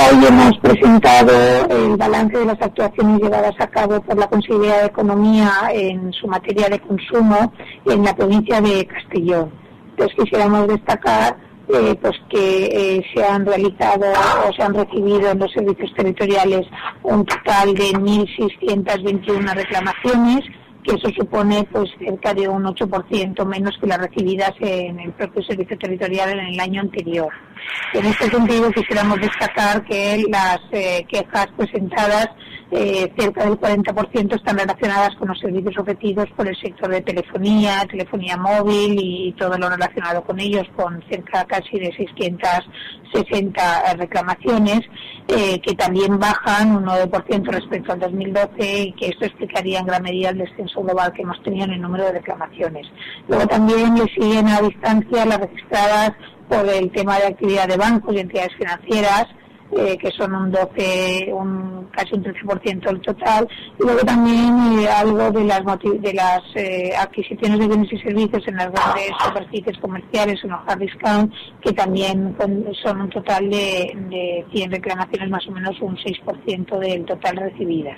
Hoy hemos presentado el balance de las actuaciones llevadas a cabo por la Consellería de Economía en su materia de consumo en la provincia de Castellón. Entonces quisiéramos destacar pues que se han realizado o se han recibido en los servicios territoriales un total de 1.621 reclamaciones, que eso supone pues cerca de un 8% menos que las recibidas en el propio servicio territorial en el año anterior. En este sentido quisiéramos destacar que las quejas presentadas, cerca del 40% están relacionadas con los servicios ofrecidos por el sector de telefonía móvil y todo lo relacionado con ellos, con cerca casi de 660 reclamaciones, que también bajan un 9% respecto al 2012, y que esto explicaría en gran medida el descenso global que hemos tenido en el número de reclamaciones. Luego también le siguen a distancia las registradas por el tema de actividad de bancos y entidades financieras, que son casi un 13% del total, y luego también algo de las adquisiciones de bienes y servicios en las grandes superficies comerciales, en los hard discount, que también son un total de 100 reclamaciones, más o menos un 6% del total recibidas.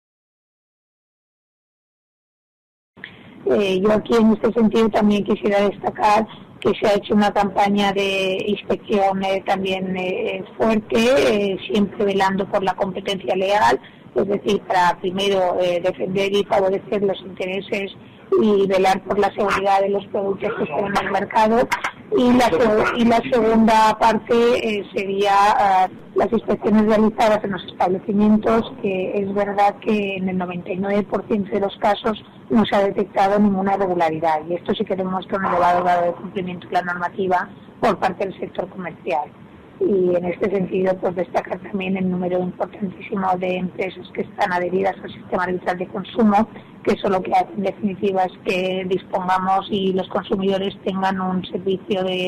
Yo aquí en este sentido también quisiera destacar que se ha hecho una campaña de inspección también fuerte, siempre velando por la competencia leal, es decir, para primero defender y favorecer los intereses y velar por la seguridad de los productos que están en el mercado. Y la segunda parte sería las inspecciones realizadas en los establecimientos, que es verdad que en el 99% de los casos no se ha detectado ninguna irregularidad, y esto sí que demuestra un elevado grado de cumplimiento de la normativa por parte del sector comercial. Y en este sentido, pues destacar también el número importantísimo de empresas que están adheridas al sistema arbitral de consumo, que eso lo que hace en definitiva es que dispongamos y los consumidores tengan un servicio de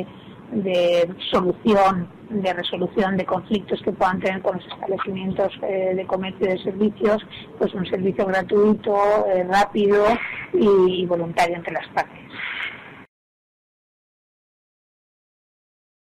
resolución de conflictos que puedan tener con los establecimientos de comercio y de servicios, pues un servicio gratuito, rápido y voluntario entre las partes.